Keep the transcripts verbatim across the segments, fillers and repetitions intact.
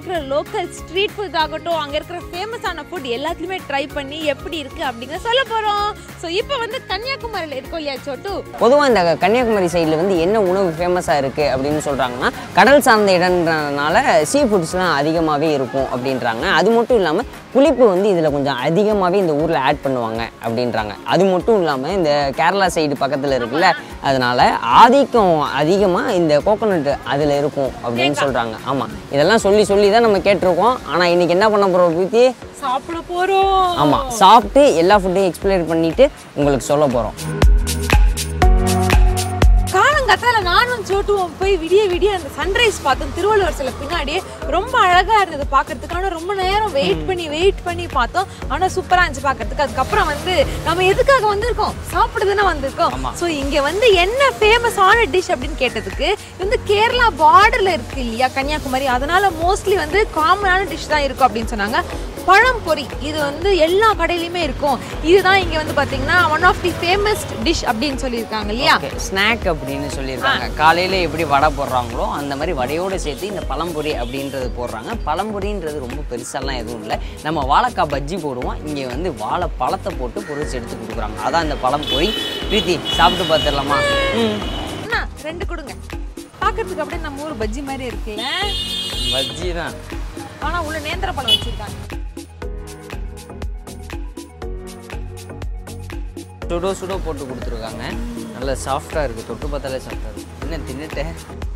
இருக்கிற local street food ஆகட்டும் அங்கே இருக்கிற ஃபேமஸான ஃபுட் எல்லாத்துலேயுமே ட்ரை பண்ணி எப்படி இருக்குது அப்படிங்கிற சொல்ல போகிறோம். ஸோ இப்போ வந்து கன்னியாகுமரியில் இருக்கோம் இல்லையா சோட்டு? பொதுவாக இந்த கன்னியாகுமரி சைடில் வந்து என்ன உணவு ஃபேமஸாக இருக்குது அப்படின்னு சொல்கிறாங்கன்னா கடல் சார்ந்த இடம்ன்றனால சீ ஃபுட்ஸ்லாம் அதிகமாகவே இருக்கும் அப்படின்றாங்க. அது மட்டும் இல்லாமல் புளிப்பு வந்து இதில் கொஞ்சம் அதிகமாகவே இந்த ஊரில் ஆட் பண்ணுவாங்க அப்படின்றாங்க. அது மட்டும் இல்லாமல் இந்த கேரளா சைடு பக்கத்தில் இருக்குல்ல, அதனால் ஆதிக்கம் அதிகமாக இந்த கோகோனட் அதில் இருக்கும் அப்படின்னு சொல்கிறாங்க. ஆமாம், இதெல்லாம் சொல்லி சொல்லி தான் நம்ம கேட்டிருக்கோம். ஆனால் இன்றைக்கி என்ன பண்ண போகிறோம் பற்றி சாப்பிட போகிறோம். ஆமாம், சாப்பிட்டு எல்லா ஃபுட்டையும் எக்ஸ்பிளைன் பண்ணிவிட்டு உங்களுக்கு சொல்ல போகிறோம். காலங்காத்தால நானும் சோட்டுவோம் போய் விடிய விடிய அந்த சன்ரைஸ் பார்த்தோம் திருவள்ளுவர் சில பின்னாடியே. ரொம்ப அழகா இருந்தது பார்க்கறதுக்கு. ஆனால் ரொம்ப நேரம் வெயிட் பண்ணி வெயிட் பண்ணி பார்த்தோம். ஆனால் சூப்பராக இருந்துச்சு பார்க்கறதுக்கு. அதுக்கப்புறம் வந்து நம்ம எதுக்காக வந்திருக்கோம்? சாப்பிடுதுன்னா வந்திருக்கோம். ஸோ இங்கே வந்து என்ன ஃபேமஸான டிஷ் அப்படின்னு கேட்டதுக்கு வந்து கேரளா பார்டரில் இருக்கு இல்லையா கன்னியாகுமரி, அதனால மோஸ்ட்லி வந்து காமனான டிஷ் தான் இருக்கும் அப்படின்னு சொன்னாங்க. பழம்பொரி இது வந்து எல்லா கடையிலையுமே இருக்கும். இதுதான் இங்கே வந்து பார்த்தீங்கன்னா one of the famous dish அப்படின்னு சொல்லியிருக்காங்க இல்லையா? ஸ்நாக் அப்படின்னு சொல்லியிருக்காங்க. காலையில் எப்படி வடை போடுறாங்களோ அந்த மாதிரி வடையோடு சேர்த்து இந்த பழம்பொரி அப்படின்றது போடுறாங்க. பழம்பொரின்றது ரொம்ப பெருசாலாம் எதுவும் இல்லை. நம்ம வாழைக்காய் பஜ்ஜி போடுவோம், இங்கே வந்து வாழை பழத்தை போட்டு பொரிச்சு எடுத்து கொடுக்குறாங்க. அதான் இந்த பழம்பொரி. பிரீத்தி சாப்பிட்டு பார்த்துடலாமா? ம், ரெண்டு கொடுங்க. பார்க்கறதுக்கு அப்படியே நம்ம ஊர் பஜ்ஜி மாதிரி இருக்குல்ல? பஜ்ஜி தான், ஆனால் உள்ள நேந்திர பழம் வச்சுருக்காங்க. சுடோ சுடோ போட்டு கொடுத்துருக்காங்க. நல்லா சாஃப்டாக இருக்குது, தொட்டு பார்த்தாலே சாஃப்டாக இருக்குது. என்ன தின்னுட்டேன்?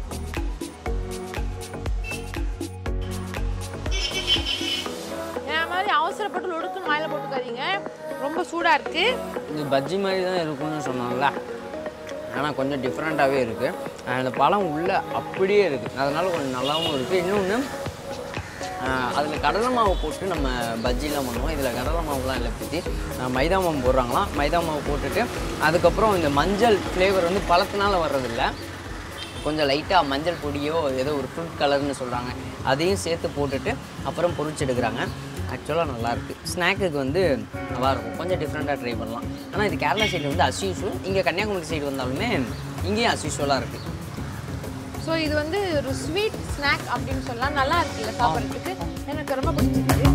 என் மாதிரி அவசரப்பட்டு ஒடுக்குன்னு வாயில போட்டுக்காதீங்க, ரொம்ப சூடாக இருக்குது. இது பஜ்ஜி மாதிரி தான் இருக்கும்னு சொன்னாங்களா, ஆனால் கொஞ்சம் டிஃப்ரெண்ட்டாகவே இருக்குது. அந்த பழம் உள்ளே அப்படியே இருக்குது, அதனால் கொஞ்சம் நல்லாவும் இருக்குது. இன்னொன்று அதில் கடலை மாவு போட்டு நம்ம பஜ்ஜிலாம் பண்ணுவோம். இதில் கடலை மாவுலாம் இல்லை பற்றி மைதா மாவு போடுறாங்களாம். மைதா மாவு போட்டுட்டு அதுக்கப்புறம் இந்த மஞ்சள் ஃப்ளேவர் வந்து பழத்தினால வர்றதில்ல, கொஞ்சம் லைட்டாக மஞ்சள் பொடியோ ஏதோ ஒரு ஃப்ரூட் கலர்னு சொல்கிறாங்க, அதையும் சேர்த்து போட்டுட்டு அப்புறம் பொரிச்சு எடுக்கிறாங்க. ஆக்சுவலாக நல்லாயிருக்கு. ஸ்நாக்குக்கு வந்து நல்லாயிருக்கும், கொஞ்சம் டிஃப்ரெண்ட்டாக ட்ரை பண்ணலாம். ஆனால் இது கேரளா சைடில் வந்து அஸ் யூஸ்வல், இங்கே கன்னியாகுமரி சைடு வந்தாலுமே இங்கேயும் அஸ் யூஸ்வலாக இருக்குது. ஸோ இது வந்து ஒரு ஸ்வீட் ஸ்நாக் அப்படின்னு சொல்லலாம். நல்லா இருக்குல்ல சாப்பிட்றதுக்கு, எனக்கு ரொம்ப பிடிச்சிருக்கு.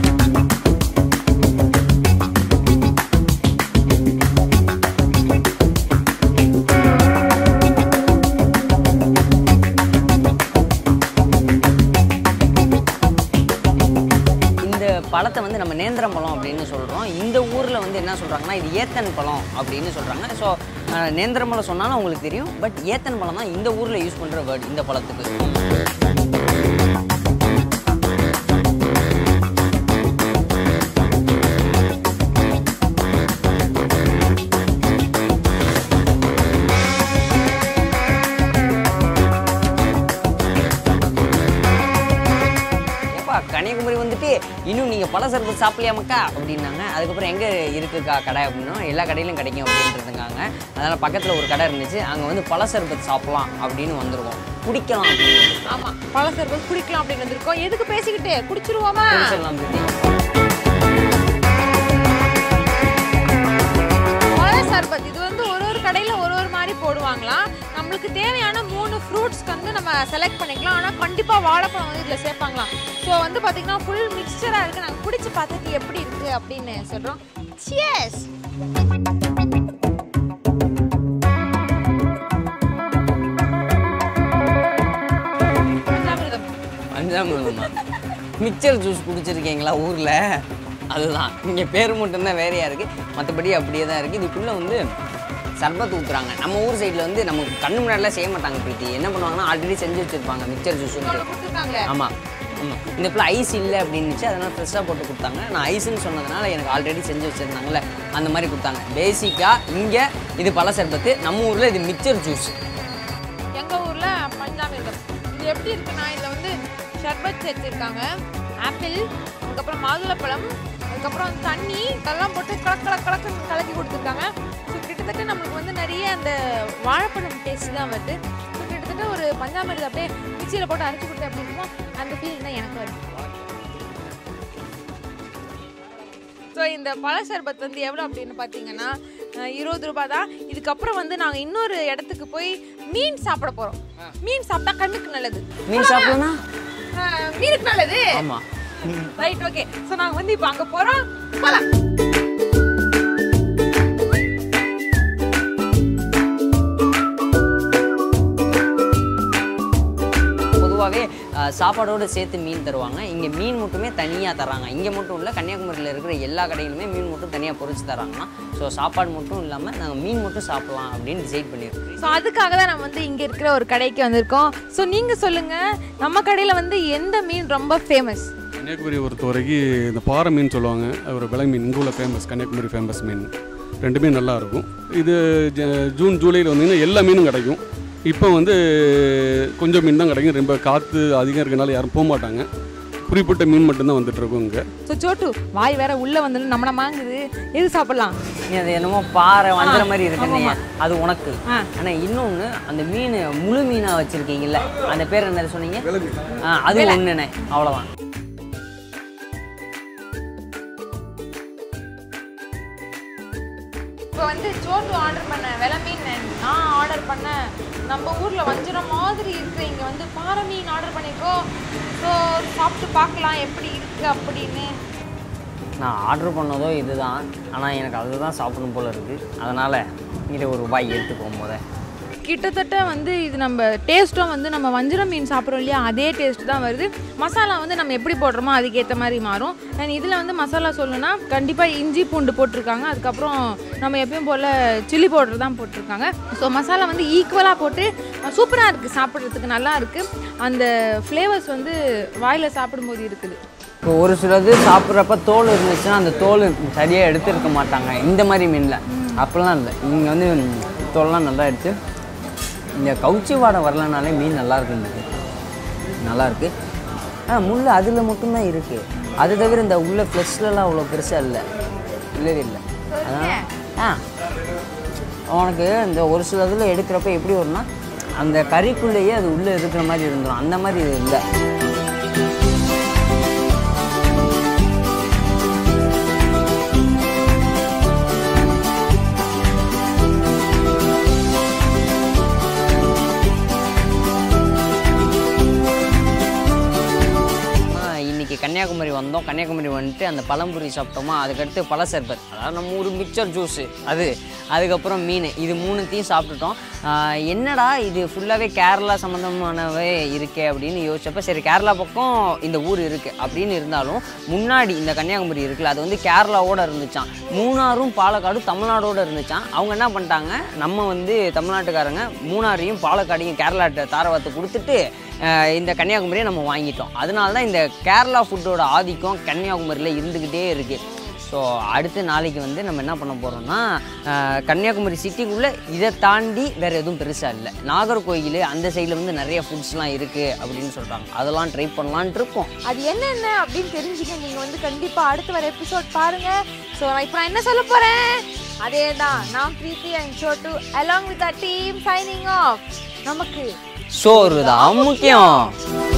பழத்தை வந்து நம்ம நேந்திரம் பழம் அப்படின்னு சொல்கிறோம். இந்த ஊரில் வந்து என்ன சொல்கிறாங்கன்னா இது ஏத்தன் பழம் அப்படின்னு சொல்கிறாங்க. ஸோ நேந்திரம் பழம் சொன்னாலும் உங்களுக்கு தெரியும், பட் ஏத்தன் பழம் தான் இந்த ஊரில் யூஸ் பண்ணுற வேர்ட் இந்த பழத்துக்கு. கன்னியாகுமரி வந்துட்டு இன்னும் நீங்கள் பழ சர்பத் சாப்பிடலையாமக்கா அப்படின்னாங்க. அதுக்கப்புறம் எங்கே இருக்குக்கா கடை அப்படின்னா எல்லா கடையிலும் கிடைக்கும் அப்படின்றதுக்காங்க. அதனால் பக்கத்தில் ஒரு கடை இருந்துச்சு, அங்கே வந்து பழ சர்பத் சாப்பிடலாம் அப்படின்னு வந்திருக்கோம், குடிக்கலாம் அப்படின்னு. ஆமாம், பழ சர்பத் குடிக்கலாம் அப்படின்னு வந்திருக்கோம். எதுக்கு பேசிக்கிட்டு குடிச்சிருவோமா? குடிச்சிடலாம் பிரீத்தி. பழ சர்பத் இது வந்து ஒரு ஒரு கடையில் ஒரு ஒரு மாதிரி போடுவாங்களாம். நம்மளுக்கு தேவையான மூணு ஃப்ரூட்ஸ் வந்து நம்ம செலக்ட் பண்ணிக்கலாம். ஆனால் கண்டிப்பாக வாழைப்பழம் வந்து இதில் சேர்ப்பாங்களாம். ஸோ வந்து பார்த்தீங்கன்னா ஃபுல் மிக்சராக இருக்குது. நாங்கள் குடிச்சு பார்த்துட்டு எப்படி இருக்குது அப்படின்னு சொல்கிறோம். சியர்ஸ். பஞ்சாமிர்தம். பஞ்சாமிர்தமா? மிக்சர் ஜூஸ் குடிச்சிருக்கீங்களா ஊரில்? அதுதான், இங்கே பேர் மட்டும்தான் வேறையாக இருக்குது, மற்றபடி அப்படியே தான் இருக்குது. இதுக்குள்ளே வந்து சர்பத் ஊற்றுறாங்க. நம்ம ஊர் சைடில் வந்து நமக்கு கண்ணு முன்னாடிலாம் செய்ய மாட்டாங்க பிரீத்தி. என்ன பண்ணுவாங்கன்னா ஆல்ரெடி செஞ்சு வச்சுருப்பாங்க மிக்சர் ஜூஸுன்னு. ஆமாம் ஆமாம், இந்த பிள்ளை ஐஸ் இல்லை அப்படின்னுச்சு, அதனால் ஃப்ரெஷ்ஷாக போட்டு கொடுத்தாங்க. நான் ஐஸுன்னு சொன்னதுனால எனக்கு ஆல்ரெடி செஞ்சு வச்சுருந்தாங்களே அந்த மாதிரி கொடுத்தாங்க. பேசிக்காக இங்கே இது பழ சர்பத்து, நம்ம ஊரில் இது மிக்சர் ஜூஸ். எங்கள் ஊரில் பஞ்சாமிர்தம். இது எப்படி இருக்குன்னா இதில் வந்து ஷர்பத் சேர்த்துருக்காங்க, ஆப்பிள், அதுக்கப்புறம் மாதுளப்பழம், அதுக்கப்புறம் தண்ணி இதெல்லாம் போட்டு கலக் கலக் கலக்கு கலக்கி கொடுத்துருக்காங்க. ஸோ கிட்டத்தட்ட நம்மளுக்கு வந்து நிறைய அந்த வாழைப்பழம் டேஸ்ட் தான் வருது. ஸோ கிட்டத்தட்ட ஒரு பஞ்சாமிர்தம் அப்படியே மிக்சியில் போட்டு அரைச்சி கொடுத்தேன் அப்படின்னா அந்த ஃபீலிங் தான் எனக்கு வருது. ஸோ இந்த பழ சர்பத் வந்து எவ்வளோ அப்படின்னு பார்த்தீங்கன்னா இருபது ரூபாய் தான். இதுக்கப்புறம் வந்து நாங்கள் இன்னொரு இடத்துக்கு போய் மீன் சாப்பிட போகிறோம். மீன் சாப்பிட்டா கண்ணுக்கு நல்லது. மீன் சாப்பிடணும்னா மீனுக்கு நல்லது. ஆமா. Right, okay. சோ நாங்க வந்து இப்போ அங்க போறோம். போலாம். பொதுவாகவே சாப்பாடோடு சேர்த்து மீன் தருவாங்க. இங்கே மீன் மட்டுமே தனியாக தராங்க. இங்கே மட்டும் இல்லை, கன்னியாகுமரியில் இருக்கிற எல்லா கடையிலுமே மீன் மட்டும் தனியாக பொரிச்சு தராங்கன்னா. ஸோ சாப்பாடு மட்டும் இல்லாமல் நாங்கள் மீன் மட்டும் சாப்பிடலாம் அப்படின்னு டிசைட் பண்ணியிருக்கோம். ஸோ அதுக்காக தான் நம்ம வந்து இங்கே இருக்கிற ஒரு கடைக்கு வந்திருக்கோம். ஸோ நீங்கள் சொல்லுங்கள், நம்ம கடையில் வந்து எந்த மீன் ரொம்ப ஃபேமஸ்? கன்னியாகுமரி பொறுத்த வரைக்கும் இந்த பாறை மீன் சொல்லுவாங்க, ஒரு விலை மீன் இங்கே உள்ள ஃபேமஸ். கன்னியாகுமரி ஃபேமஸ் மீன் ரெண்டுமே நல்லாயிருக்கும். இது ஜூன் ஜூலையில் வந்தீங்கன்னா எல்லா மீனும் கிடைக்கும். இப்போ வந்து கொஞ்சம் மீன் தான் கிடைக்கும். ரொம்ப காற்று அதிகம் இருக்கனால யாரும் போக மாட்டாங்க. குறிப்பிட்ட மீன் மட்டும்தான் வந்துட்டு இருக்கும் இங்கே. ஸோ சோட்டு, வாய் வேற உள்ளே வந்து நம்மள மாங்குது. எது சாப்பிடலாம்? அது என்னமோ பாறை வந்துற மாதிரி இருக்குங்க, அது உனக்கு. ஆனால் இன்னொன்று, அந்த மீன் முழு மீனாக வச்சுருக்கீங்கல்ல, அந்த பேர் என்ன சொன்னீங்க? ஆ, அது ஒன்றுண்ணே, அவ்வளோதான். இப்போ வந்து சோட்டு ஆர்டர் பண்ண வெலை மீன், நான் ஆர்டர் பண்ண நம்ம ஊரில் வஞ்சிரம் மாதிரி இருக்குது. இங்கே வந்து பாறை மீன் ஆர்டர் பண்ணியிருக்கோம். ஸோ சாப்பிட்டு பார்க்கலாம் எப்படி இருக்குது அப்படின்னு. நான் ஆர்டர் பண்ணதோ இதுதான், ஆனால் எனக்கு அதுதான் சாப்பிடணும் போல் இருக்குது. அதனால் இதை ஒரு வாய் எடுத்துக்கும் போத கிட்டத்தட்ட வந்து இது நம்ம டேஸ்ட்டும் வந்து நம்ம வஞ்சிரம் மீன் சாப்பிட்றோம் இல்லையா, அதே டேஸ்ட் தான் வருது. மசாலா வந்து நம்ம எப்படி போடுறோமோ அதுக்கேற்ற மாதிரி மாறும். அண்ட் இதில் வந்து மசாலா சொல்லணும்னா கண்டிப்பாக இஞ்சி பூண்டு போட்டிருக்காங்க. அதுக்கப்புறம் நம்ம எப்பயும் போல் சில்லி பவுடர் தான் போட்டிருக்காங்க. ஸோ மசாலா வந்து ஈக்குவலாக போட்டு சூப்பராக இருக்குது, சாப்பிட்றதுக்கு நல்லா இருக்குது. அந்த ஃப்ளேவர்ஸ் வந்து வாயில் சாப்பிடும்போது இருக்குது. இப்போ ஒரு சிலது சாப்பிட்றப்ப தோல் இருந்துச்சுன்னா அந்த தோல் சரியாக எடுத்துருக்க மாட்டாங்க இந்த மாதிரி மீனில். அப்படிலாம் இல்லை, இங்கே வந்து தோல்லாம் நல்லா எடுத்து இந்த கவுச்சி வாடை வரலனாலே மீன் நல்லா இருக்குன்றது நல்லாயிருக்கு. ஆ, முள் அதில் மட்டும்தான் இருக்குது. அது தவிர இந்த உள்ள ஃப்ளெஷ்லலாம் அவ்வளோ பெருசாக இல்லை, இல்லவே இல்லை. அதான் ஆ உனக்கு இந்த ஒரு சில இதில் எடுக்கிறப்ப எப்படி வரும்னா அந்த கறிக்குள்ளேயே அது உள்ளே இருக்கிற மாதிரி இருந்துடும். அந்த மாதிரி இது இல்லை. கன்னியாகுமரி வந்தோம். கன்னியாகுமரி வந்துட்டு அந்த பழம்புரி சாப்பிட்டோமா, அதுக்கடுத்து பழ சர்பத், அதாவது நம்ம ஒரு மிக்சர் ஜூஸு அது, அதுக்கப்புறம் மீன், இது மூணுத்தையும் சாப்பிட்டுட்டோம். என்னடா இது ஃபுல்லாகவே கேரளா சம்மந்தமானவே இருக்கே அப்படின்னு யோசிச்சப்போ, சரி கேரளா பக்கம் இந்த ஊர் இருக்குது அப்படின்னு இருந்தாலும் முன்னாடி இந்த கன்னியாகுமரி இருக்குல்ல, அது வந்து கேரளாவோடு இருந்துச்சான். மூணாரும் பாலக்காடும் தமிழ்நாடோடு இருந்துச்சான். அவங்க என்ன பண்ணிட்டாங்க, நம்ம வந்து தமிழ்நாட்டுக்காரங்க மூணாரையும் பாலக்காடையும் கேரளாட்ட தாரவாத்தை கொடுத்துட்டு இந்த கன்னியாகுமரியை நம்ம வாங்கிட்டோம். அதனால தான் இந்த கேரளா ஃபுட்டோட ஆதிக்கம் கன்னியாகுமரியில் இருந்துக்கிட்டே இருக்குது. ஸோ அடுத்த நாளைக்கு வந்து நம்ம என்ன பண்ண போகிறோம்னா, கன்னியாகுமரி சிட்டிக்குள்ளே இதை தாண்டி வேறு எதுவும் பெருசாக இல்லை. நாகர்கோயில் அந்த சைடில் வந்து நிறைய ஃபுட்ஸ்லாம் இருக்குது அப்படின்னு சொல்கிறாங்க. அதெல்லாம் ட்ரை பண்ணலான்ட்டு இருக்கோம். அது என்னென்ன அப்படின்னு தெரிஞ்சுக்க நீங்கள் வந்து கண்டிப்பாக அடுத்த வர எபிசோட் பாருங்கள். ஸோ இப்போ நான் என்ன சொல்ல போகிறேன், அதே தான். நான் Preethi and Chotu along with our team signing off. நமக்கு சோறு தான் முக்கியம்.